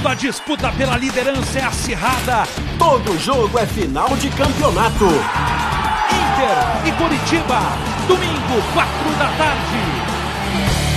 Quando a disputa pela liderança é acirrada, todo jogo é final de campeonato. Inter e Coritiba, domingo, 4 da tarde.